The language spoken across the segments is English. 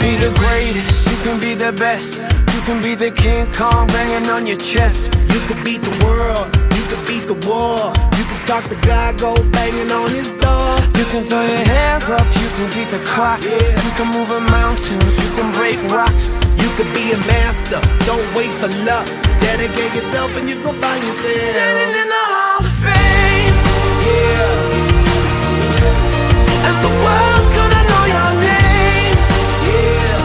be the greatest, you can be the best. You can be the King Kong banging on your chest. You can beat the world, you can beat the war. You can talk to God, go banging on his door. You can throw your hands up, you can beat the clock. You can move a mountain, you can break rocks. You can be a master, don't wait for luck. Dedicate yourself and you gon' find yourself standing in the Hall of Fame. Yeah. And the world's gonna know your name. Yeah.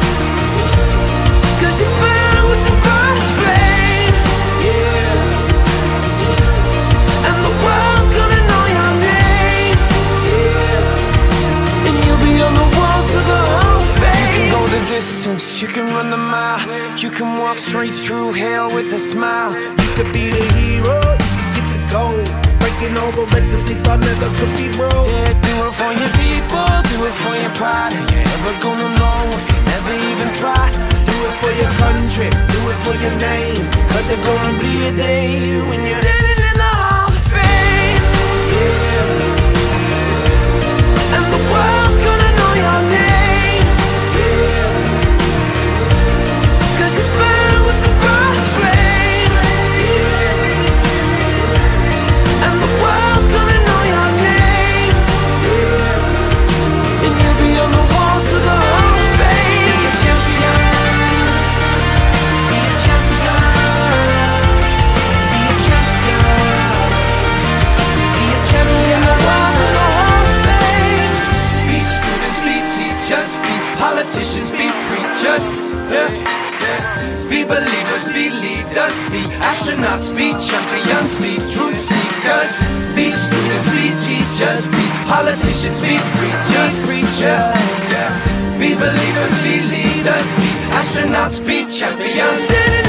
Cause you burn with the brightest flame. Yeah. And the world's gonna know your name. Yeah. And you'll be on the walls of the Hall of Fame. You can go the distance, you can run the mile. You can walk straight through hell with a smile. You could be the hero, you can get the gold. Breaking all the records they thought never could be broke. Yeah, do it for your people, do it for your pride. Are you ever gonna know if you never even try? Do it for your country, do it for your name. Cause there's gonna be a day when you're standing in the Hall of Fame. Yeah. And the world's gonna know your name. Yeah. Cause you burn with the brightest flame. Yeah. And the world's gonna know your name. Yeah. And you'll be on the walls of the Hall of Fame. Be a champion. Be a champion. Be a champion. Be a champion. In the walls of the Hall of Fame. Be students, be teachers, be politicians, be preachers. Yeah. Be believers, be leaders, be astronauts, be champions, be truth seekers. Be students, be teachers, be politicians, be preachers. Yeah. Be believers, be leaders, be astronauts, be champions. Standing